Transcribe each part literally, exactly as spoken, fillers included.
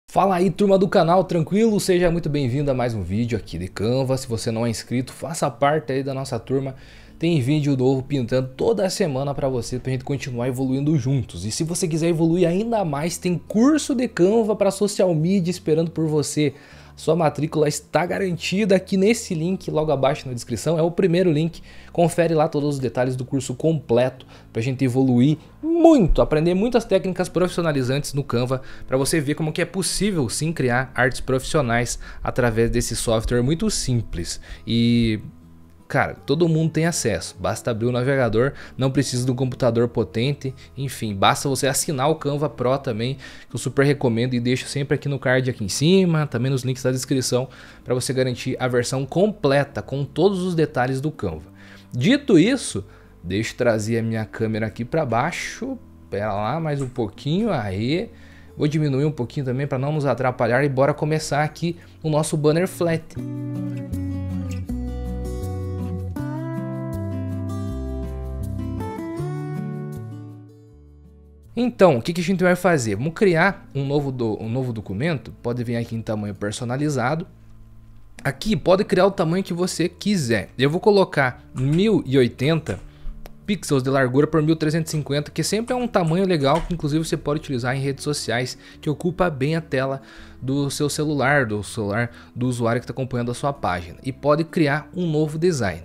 Fala aí, turma do canal, tranquilo? Seja muito bem-vindo a mais um vídeo aqui de Canva. Se você não é inscrito, faça parte aí da nossa turma. Tem vídeo novo pintando toda semana para você, pra gente continuar evoluindo juntos. E se você quiser evoluir ainda mais, tem curso de Canva para social media esperando por você. Sua matrícula está garantida aqui nesse link logo abaixo na descrição, é o primeiro link. Confere lá todos os detalhes do curso completo para a gente evoluir muito, aprender muitas técnicas profissionalizantes no Canva, para você ver como que é possível sim criar artes profissionais através desse software muito simples. E cara, todo mundo tem acesso, basta abrir o navegador, não precisa de um computador potente, enfim, basta você assinar o Canva Pro também, que eu super recomendo e deixo sempre aqui no card aqui em cima, também nos links da descrição, para você garantir a versão completa com todos os detalhes do Canva. Dito isso, deixa eu trazer a minha câmera aqui para baixo, pera lá mais um pouquinho, aí, vou diminuir um pouquinho também para não nos atrapalhar e bora começar aqui o nosso banner flat. Então, o que, que a gente vai fazer? Vamos criar um novo, do, um novo documento, pode vir aqui em tamanho personalizado. Aqui pode criar o tamanho que você quiser. Eu vou colocar mil e oitenta pixels de largura por mil trezentos e cinquenta, que sempre é um tamanho legal, que inclusive você pode utilizar em redes sociais, que ocupa bem a tela do seu celular, do celular do usuário que está acompanhando a sua página. E pode criar um novo design.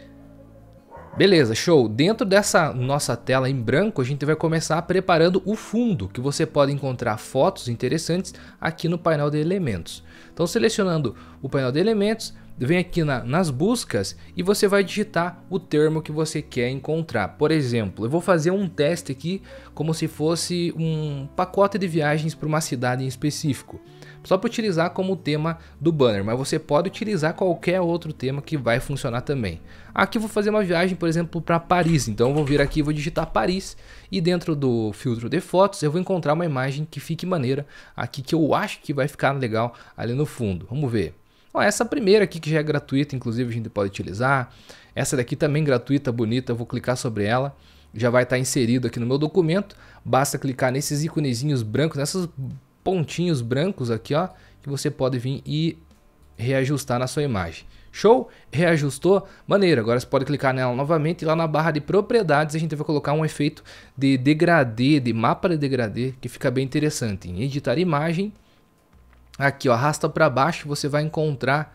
Beleza, show. Dentro dessa nossa tela em branco, a gente vai começar preparando o fundo, que você pode encontrar fotos interessantes aqui no painel de elementos. Então, selecionando o painel de elementos, vem aqui na, nas buscas e você vai digitar o termo que você quer encontrar. Por exemplo, eu vou fazer um teste aqui como se fosse um pacote de viagens para uma cidade em específico. Só para utilizar como tema do banner, mas você pode utilizar qualquer outro tema que vai funcionar também. Aqui eu vou fazer uma viagem, por exemplo, para Paris, então eu vou vir aqui e vou digitar Paris e dentro do filtro de fotos eu vou encontrar uma imagem que fique maneira aqui, que eu acho que vai ficar legal ali no fundo. Vamos ver. Ó, essa primeira aqui que já é gratuita, inclusive a gente pode utilizar. Essa daqui também gratuita, bonita, eu vou clicar sobre ela. Já vai estar inserido aqui no meu documento. Basta clicar nesses iconezinhos brancos, nessas pontinhos brancos aqui, ó, que você pode vir e reajustar na sua imagem. Show? Reajustou? Maneiro. Agora você pode clicar nela novamente e lá na barra de propriedades a gente vai colocar um efeito de degradê, de mapa de degradê, que fica bem interessante. Em editar imagem, aqui ó, arrasta para baixo, você vai encontrar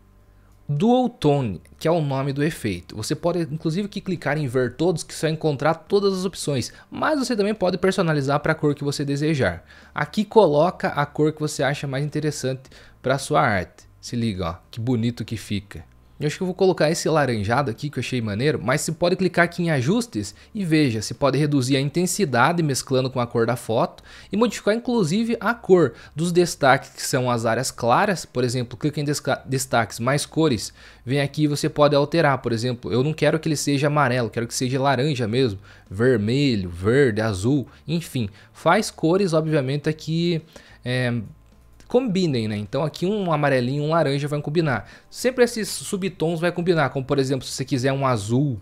Dual Tone, que é o nome do efeito. Você pode inclusive que clicar em ver todos, que você vai encontrar todas as opções, mas você também pode personalizar para a cor que você desejar. Aqui coloca a cor que você acha mais interessante para a sua arte. Se liga, ó, que bonito que fica. Eu acho que eu vou colocar esse laranjado aqui que eu achei maneiro, mas você pode clicar aqui em ajustes e veja, você pode reduzir a intensidade mesclando com a cor da foto e modificar inclusive a cor dos destaques, que são as áreas claras. Por exemplo, clica em destaques mais cores, vem aqui e você pode alterar. Por exemplo, eu não quero que ele seja amarelo, quero que seja laranja mesmo, vermelho, verde, azul, enfim, faz cores obviamente aqui é, combinem, né? Então aqui um amarelinho e um laranja vai combinar. Sempre esses subtons vai combinar, como por exemplo, se você quiser um azul,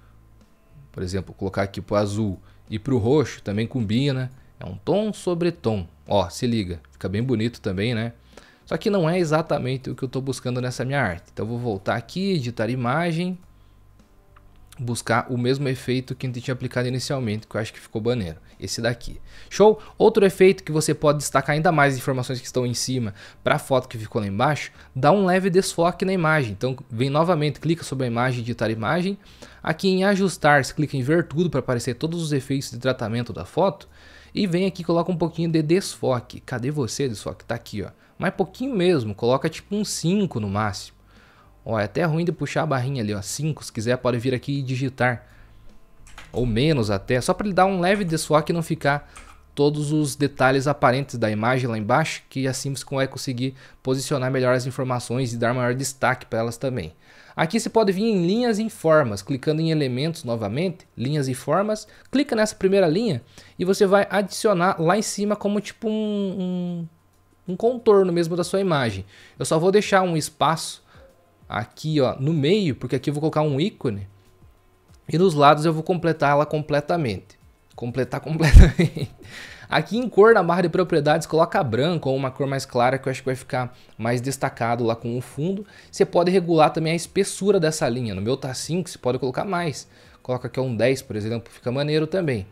por exemplo, colocar aqui pro azul e pro roxo também combina. É um tom sobre tom. Ó, se liga, fica bem bonito também, né? Só que não é exatamente o que eu tô buscando nessa minha arte. Então eu vou voltar aqui, editar imagem, buscar o mesmo efeito que a gente tinha aplicado inicialmente, que eu acho que ficou maneiro, esse daqui. Show? Outro efeito que você pode destacar ainda mais informações que estão em cima para a foto que ficou lá embaixo, dá um leve desfoque na imagem. Então vem novamente, clica sobre a imagem, editar imagem, aqui em ajustar, você clica em ver tudo para aparecer todos os efeitos de tratamento da foto e vem aqui e coloca um pouquinho de desfoque. Cadê você, desfoque? Tá aqui, ó. Mas pouquinho mesmo, coloca tipo um cinco no máximo. Ó, é até ruim de puxar a barrinha ali, ó, cinco, se quiser pode vir aqui e digitar, ou menos até, só para ele dar um leve desfoque e não ficar todos os detalhes aparentes da imagem lá embaixo, que assim você vai conseguir posicionar melhor as informações e dar maior destaque para elas também. Aqui você pode vir em linhas e formas, clicando em elementos novamente, linhas e formas, clica nessa primeira linha e você vai adicionar lá em cima como tipo um, um, um contorno mesmo da sua imagem. Eu só vou deixar um espaço aqui ó, no meio, porque aqui eu vou colocar um ícone e nos lados eu vou completar ela completamente. Completar completamente. Aqui em cor, na barra de propriedades, coloca branco ou uma cor mais clara que eu acho que vai ficar mais destacado lá com o fundo. Você pode regular também a espessura dessa linha. No meu tá cinco, você pode colocar mais. Coloca aqui um dez, por exemplo, fica maneiro também.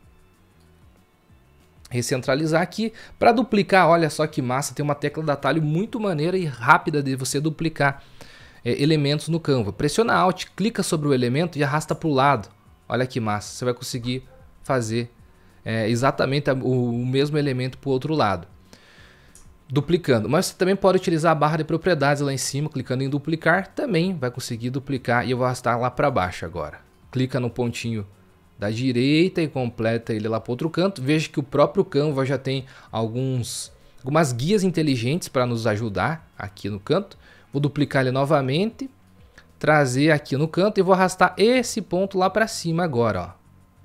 Recentralizar aqui. Para duplicar, olha só que massa, tem uma tecla de atalho muito maneira e rápida de você duplicar é, elementos no Canva. Pressiona Alt, clica sobre o elemento e arrasta para o lado. Olha que massa, você vai conseguir fazer é, exatamente o, o mesmo elemento para o outro lado. Duplicando, mas você também pode utilizar a barra de propriedades lá em cima, clicando em duplicar, também vai conseguir duplicar e eu vou arrastar lá para baixo agora. Clica no pontinho da direita e completa ele lá para outro canto. Veja que o próprio Canva já tem alguns, algumas guias inteligentes para nos ajudar aqui no canto. Vou duplicar ele novamente, trazer aqui no canto e vou arrastar esse ponto lá para cima agora, ó.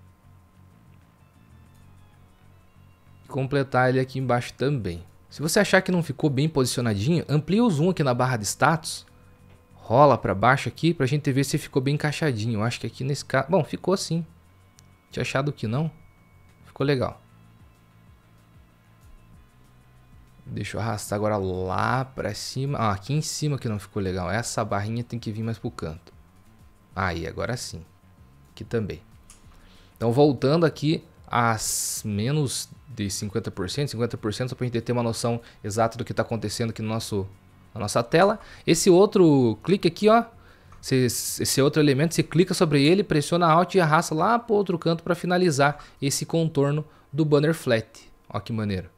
Completar ele aqui embaixo também. Se você achar que não ficou bem posicionadinho, amplia o zoom aqui na barra de status. Rola para baixo aqui para a gente ver se ficou bem encaixadinho. Eu acho que aqui nesse caso... Bom, ficou sim. Tinha achado que não. Ficou legal. Deixa eu arrastar agora lá para cima. Ah, aqui em cima que não ficou legal. Essa barrinha tem que vir mais pro canto. Aí, agora sim. Aqui também. Então, voltando aqui as menos de cinquenta por cento, cinquenta por cento, só para a gente ter uma noção exata do que está acontecendo aqui no nosso, na nossa tela. Esse outro clique aqui, ó, esse, esse outro elemento, você clica sobre ele, pressiona Alt e arrasta lá para o outro canto para finalizar esse contorno do banner flat. Ó que maneiro.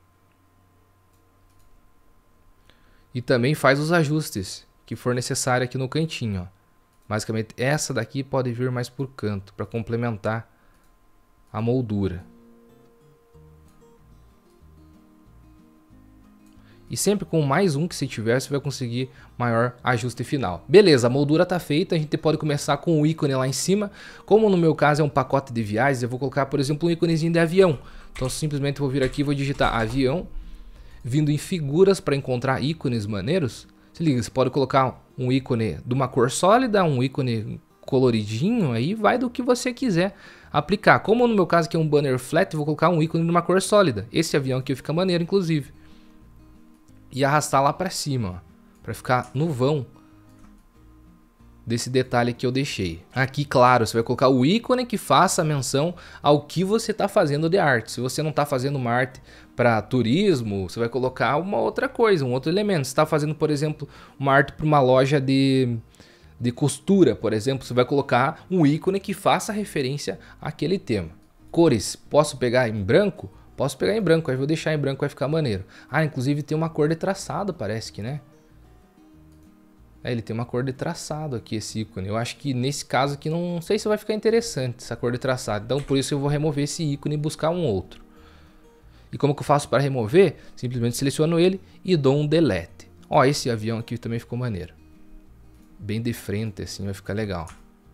E também faz os ajustes que for necessário aqui no cantinho, ó. Basicamente essa daqui pode vir mais por canto para complementar a moldura. E sempre com mais um que se tiver, você vai conseguir maior ajuste final. Beleza, a moldura está feita, a gente pode começar com o ícone lá em cima. Como no meu caso é um pacote de viagens, eu vou colocar, por exemplo, um íconezinho de avião. Então simplesmente vou vir aqui e vou digitar avião, vindo em figuras para encontrar ícones maneiros. Se liga, você pode colocar um ícone de uma cor sólida, um ícone coloridinho, aí vai do que você quiser aplicar. Como no meu caso aqui é um banner flat, eu vou colocar um ícone de uma cor sólida. Esse avião aqui fica maneiro, inclusive. E arrastar lá para cima, para ficar no vão desse detalhe que eu deixei. Aqui, claro, você vai colocar o ícone que faça menção ao que você está fazendo de arte. Se você não está fazendo uma arte para turismo, você vai colocar uma outra coisa, um outro elemento. Se está fazendo, por exemplo, uma arte para uma loja de, de costura, por exemplo, você vai colocar um ícone que faça referência àquele tema. Cores, posso pegar em branco? Posso pegar em branco, aí vou deixar em branco, vai ficar maneiro. Ah, inclusive tem uma cor de traçado, parece que, né? É, ele tem uma cor de traçado aqui, esse ícone. Eu acho que nesse caso aqui não sei se vai ficar interessante essa cor de traçado. Então por isso eu vou remover esse ícone e buscar um outro. E como que eu faço para remover? Simplesmente seleciono ele e dou um delete. Ó, esse avião aqui também ficou maneiro. Bem de frente assim, vai ficar legal.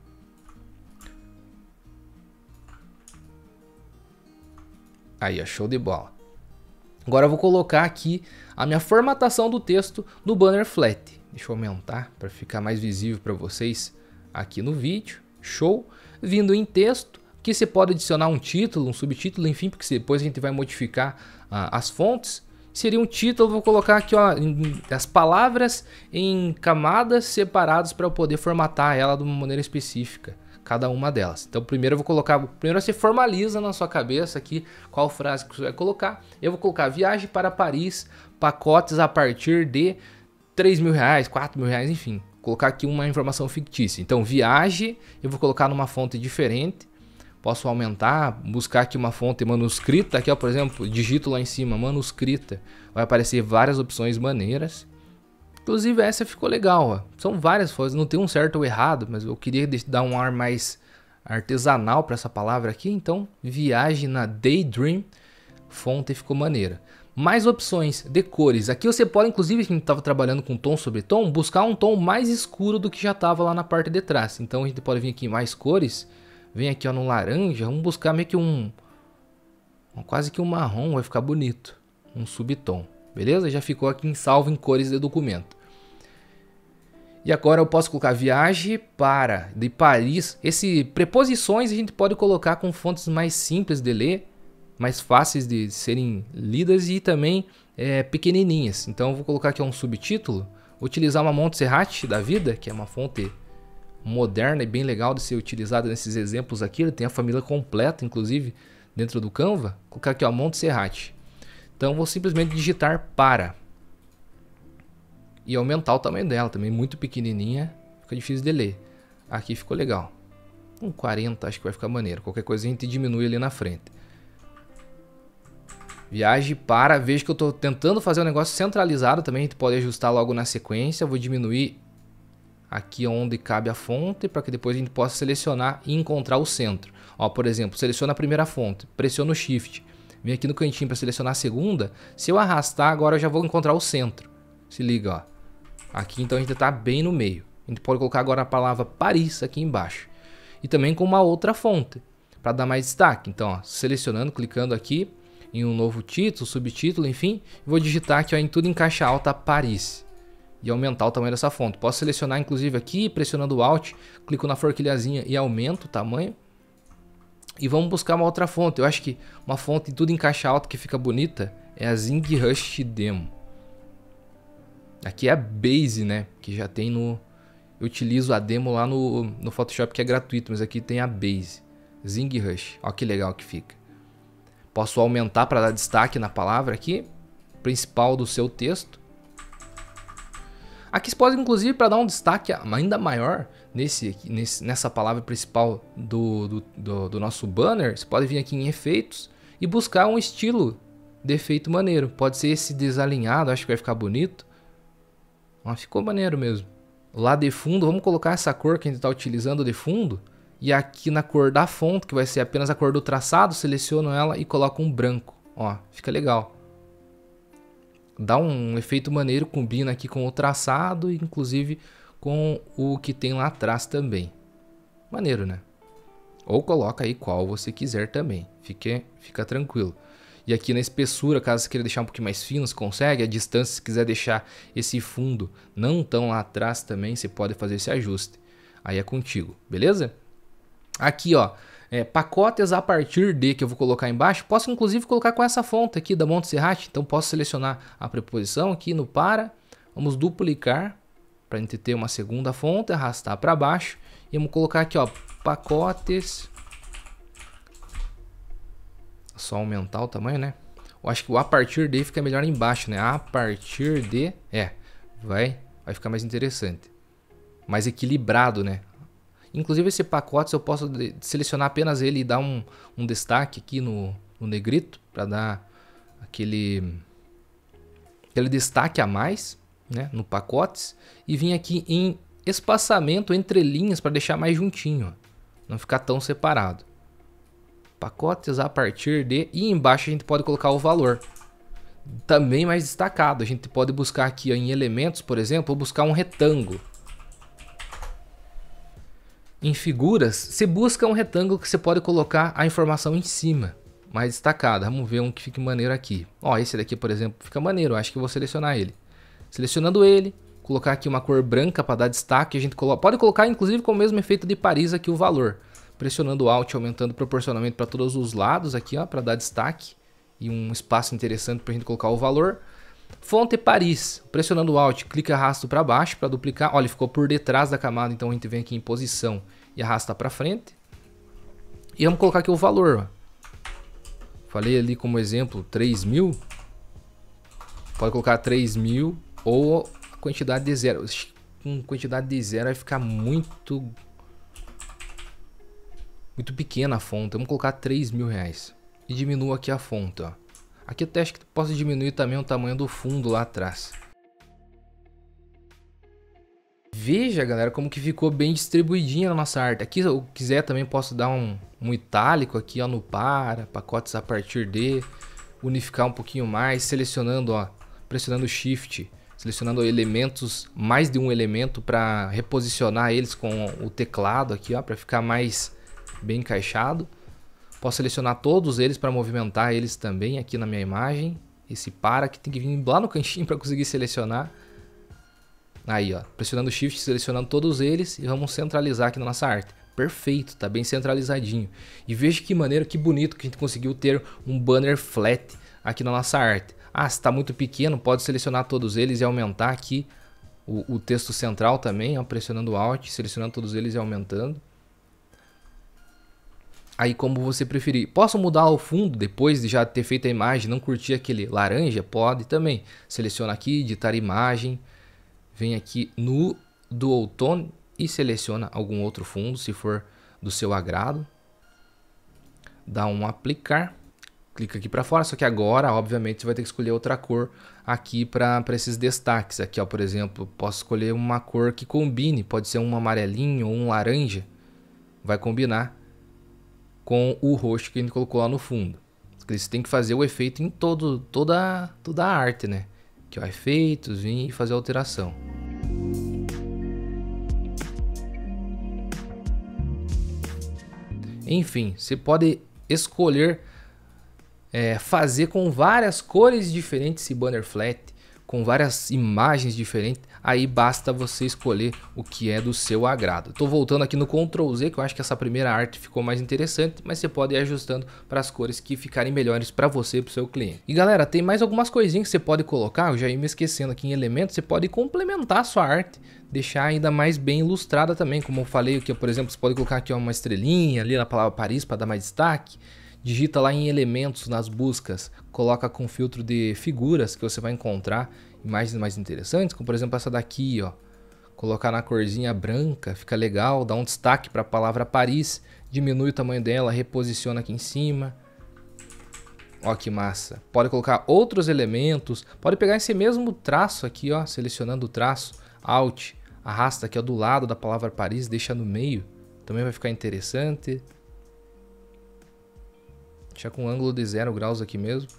Aí, ó, show de bola. Agora eu vou colocar aqui a minha formatação do texto do banner flat. Deixa eu aumentar para ficar mais visível para vocês aqui no vídeo. Show. Vindo em texto, que você pode adicionar um título, um subtítulo, enfim, porque depois a gente vai modificar uh, as fontes. Seria um título, vou colocar aqui, ó, em, as palavras em camadas separadas para eu poder formatar ela de uma maneira específica, cada uma delas. Então primeiro eu vou colocar, primeiro você formaliza na sua cabeça aqui qual frase que você vai colocar. Eu vou colocar viagem para Paris, pacotes a partir de três mil reais, quatro mil reais, enfim. Colocar aqui uma informação fictícia. Então viagem, eu vou colocar numa fonte diferente. Posso aumentar, buscar aqui uma fonte manuscrita, aqui ó, por exemplo, digito lá em cima, manuscrita. Vai aparecer várias opções maneiras. Inclusive essa ficou legal, ó. São várias fontes, não tem um certo ou errado, mas eu queria dar um ar mais artesanal para essa palavra aqui. Então, viagem na Daydream, fonte ficou maneira. Mais opções de cores. Aqui você pode, inclusive, quem estava trabalhando com tom sobre tom, buscar um tom mais escuro do que já estava lá na parte de trás. Então a gente pode vir aqui em mais cores. Vem aqui ó, no laranja, vamos buscar meio que um, quase que um marrom, vai ficar bonito. Um subtom, beleza? Já ficou aqui em salvo em cores de documento. E agora eu posso colocar viagem para, de Paris. Esse preposições a gente pode colocar com fontes mais simples de ler. mais fáceis de serem lidas e também é, pequenininhas. Então eu vou colocar aqui um subtítulo, vou utilizar uma Montserrat da vida, que é uma fonte moderna e bem legal de ser utilizada nesses exemplos aqui. Ele tem a família completa, inclusive, dentro do Canva. Vou colocar aqui, ó, Montserrat. Então vou simplesmente digitar para. E aumentar o tamanho dela, também muito pequenininha, fica difícil de ler. Aqui ficou legal. Um quarenta acho que vai ficar maneiro. Qualquer coisa a gente diminui ali na frente. Viaje para, veja que eu estou tentando fazer um negócio centralizado também, a gente pode ajustar logo na sequência. Eu vou diminuir aqui onde cabe a fonte, para que depois a gente possa selecionar e encontrar o centro. Ó, por exemplo, seleciona a primeira fonte, pressiona o Shift, vem aqui no cantinho para selecionar a segunda. Se eu arrastar, agora eu já vou encontrar o centro. Se liga, ó. Aqui então a gente está bem no meio. A gente pode colocar agora a palavra Paris aqui embaixo. E também com uma outra fonte, para dar mais destaque. Então, ó, selecionando, clicando aqui em um novo título, subtítulo, enfim, vou digitar aqui, ó, em tudo em caixa alta Paris e aumentar o tamanho dessa fonte. Posso selecionar inclusive aqui, pressionando o Alt, clico na forquilhazinha e aumento o tamanho. E vamos buscar uma outra fonte. Eu acho que uma fonte em tudo em caixa alta que fica bonita é a ZingRush Demo. Aqui é a Base, né, que já tem no... Eu utilizo a demo lá no, no Photoshop, que é gratuito, mas aqui tem a Base. ZingRush, olha que legal que fica. Posso aumentar para dar destaque na palavra aqui, principal do seu texto. Aqui você pode, inclusive, para dar um destaque ainda maior nesse, nesse, nessa palavra principal do, do, do, do nosso banner, você pode vir aqui em efeitos e buscar um estilo de efeito maneiro. Pode ser esse desalinhado, acho que vai ficar bonito. Ó, ficou maneiro mesmo. Lá de fundo, vamos colocar essa cor que a gente está utilizando de fundo. E aqui na cor da fonte, que vai ser apenas a cor do traçado, seleciono ela e coloco um branco. Ó, fica legal. Dá um efeito maneiro, combina aqui com o traçado, inclusive com o que tem lá atrás também. Maneiro, né? Ou coloca aí qual você quiser também. Fique, fica tranquilo. E aqui na espessura, caso você queira deixar um pouquinho mais fino, você consegue. A distância, se quiser deixar esse fundo não tão lá atrás também, você pode fazer esse ajuste. Aí é contigo, beleza? Aqui, ó, é, pacotes a partir de, que eu vou colocar embaixo, posso inclusive colocar com essa fonte aqui da Montserrat. Então posso selecionar a preposição aqui no para, vamos duplicar para a gente ter uma segunda fonte, arrastar para baixo e vamos colocar aqui, ó, pacotes. Só aumentar o tamanho, né? Eu acho que o a partir de fica melhor embaixo, né? A partir de, é, vai, vai ficar mais interessante, mais equilibrado, né? Inclusive esse pacote eu posso selecionar apenas ele e dar um, um destaque aqui no, no negrito para dar aquele, aquele destaque a mais, né, no pacotes, e vir aqui em espaçamento entre linhas para deixar mais juntinho, ó, não ficar tão separado. Pacotes a partir de, e embaixo a gente pode colocar o valor também mais destacado. A gente pode buscar aqui, ó, em elementos, por exemplo, ou buscar um retângulo. Em figuras, você busca um retângulo que você pode colocar a informação em cima, mais destacada. Vamos ver um que fique maneiro aqui. Ó, esse daqui, por exemplo, fica maneiro. Acho que eu vou selecionar ele. Selecionando ele, colocar aqui uma cor branca para dar destaque. A gente coloca, pode colocar, inclusive, com o mesmo efeito de Paris aqui o valor. Pressionando o Alt, aumentando proporcionalmente para todos os lados aqui, ó, para dar destaque e um espaço interessante para a gente colocar o valor. Fonte Paris, pressionando o Alt, clica e arrasta para baixo para duplicar. Olha, ficou por detrás da camada, então a gente vem aqui em posição e arrasta para frente. E vamos colocar aqui o valor. Ó. Falei ali como exemplo três mil. Pode colocar três mil ou a quantidade de zero. Com quantidade de zero vai ficar muito, muito pequena a fonte. Vamos colocar três mil reais. E diminua aqui a fonte, ó. Aqui eu acho que posso diminuir também o tamanho do fundo lá atrás. Veja, galera, como que ficou bem distribuidinha a nossa arte. Aqui, se eu quiser, também posso dar um, um itálico aqui, ó, no para, pacotes a partir de, unificar um pouquinho mais, selecionando, ó, pressionando o Shift, selecionando elementos, mais de um elemento para reposicionar eles com o teclado aqui, ó, para ficar mais bem encaixado. Posso selecionar todos eles para movimentar eles também aqui na minha imagem. Esse para que tem que vir lá no cantinho para conseguir selecionar. Aí, ó, pressionando o Shift, selecionando todos eles e vamos centralizar aqui na nossa arte. perfeito, tá bem centralizadinho. E veja que maneira, que bonito que a gente conseguiu ter um banner flat aqui na nossa arte. Ah, se está muito pequeno, pode selecionar todos eles e aumentar aqui o, o texto central também, ó, pressionando Alt, selecionando todos eles e aumentando. Aí como você preferir. Posso mudar o fundo depois de já ter feito a imagem, não curtir aquele laranja? Pode também. Seleciona aqui, editar imagem. Vem aqui no Dual Tone e seleciona algum outro fundo, se for do seu agrado. Dá um aplicar. Clica aqui para fora, só que agora, obviamente, você vai ter que escolher outra cor aqui para esses destaques. Aqui, ó, por exemplo, posso escolher uma cor que combine. Pode ser um amarelinho ou um laranja. Vai combinar com o roxo que a gente colocou lá no fundo. Você tem que fazer o efeito em todo, toda, toda a arte, né? Aqui, ó, efeitos, vir e fazer a alteração. Enfim, você pode escolher é, fazer com várias cores diferentes esse banner flat, com várias imagens diferentes. Aí basta você escolher o que é do seu agrado. Estou voltando aqui no control Z, que eu acho que essa primeira arte ficou mais interessante, mas você pode ir ajustando para as cores que ficarem melhores para você e para o seu cliente. E galera, tem mais algumas coisinhas que você pode colocar, eu já ia me esquecendo aqui em elementos, você pode complementar a sua arte, deixar ainda mais bem ilustrada também, como eu falei aqui, por exemplo, você pode colocar aqui uma estrelinha ali na palavra Paris para dar mais destaque. Digita lá em elementos nas buscas, coloca com filtro de figuras que você vai encontrar imagens mais interessantes, como por exemplo essa daqui, ó. Colocar na corzinha branca, fica legal, dá um destaque para a palavra Paris, diminui o tamanho dela, reposiciona aqui em cima. Ó que massa. Pode colocar outros elementos, pode pegar esse mesmo traço aqui, ó, selecionando o traço, Alt, arrasta aqui ó, do lado da palavra Paris, deixa no meio, também vai ficar interessante. Deixa com um ângulo de zero graus aqui mesmo.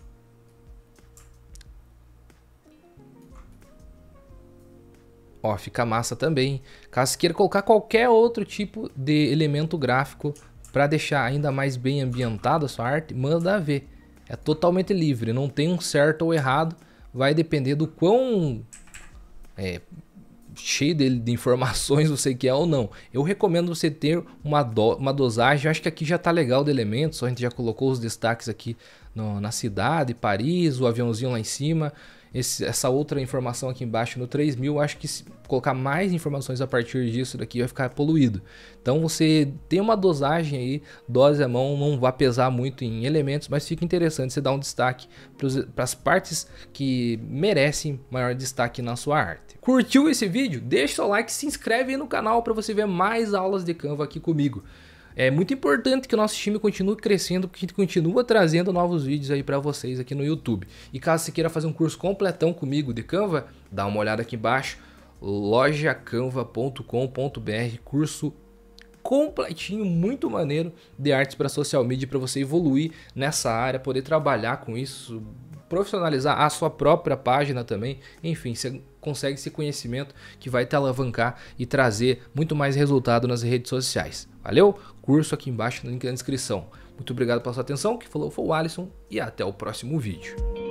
Ó, fica massa também. Caso queira colocar qualquer outro tipo de elemento gráfico para deixar ainda mais bem ambientada a sua arte, manda ver. É totalmente livre, não tem um certo ou errado. Vai depender do quão é, cheio de, de informações você quer ou não. Eu recomendo você ter uma, do, uma dosagem. Eu acho que aqui já tá legal de elementos. A gente já colocou os destaques aqui no, na cidade, Paris, o aviãozinho lá em cima. Esse, essa outra informação aqui embaixo no três mil, acho que se colocar mais informações a partir disso daqui vai ficar poluído. Então você tem uma dosagem aí, dose à mão, não vai pesar muito em elementos, mas fica interessante você dar um destaque para as partes que merecem maior destaque na sua arte. Curtiu esse vídeo? Deixa o seu like e se inscreve aí no canal para você ver mais aulas de Canva aqui comigo. É muito importante que o nosso time continue crescendo, porque a gente continua trazendo novos vídeos aí para vocês aqui no YouTube. E caso você queira fazer um curso completão comigo de Canva, dá uma olhada aqui embaixo, loja canva ponto com ponto br, curso completinho, muito maneiro de artes para social media, para você evoluir nessa área, poder trabalhar com isso, profissionalizar a sua própria página também. Enfim, você consegue esse conhecimento que vai te alavancar e trazer muito mais resultado nas redes sociais. Valeu? Curso aqui embaixo no link na descrição. Muito obrigado pela sua atenção, que falou foi o Alisson e até o próximo vídeo.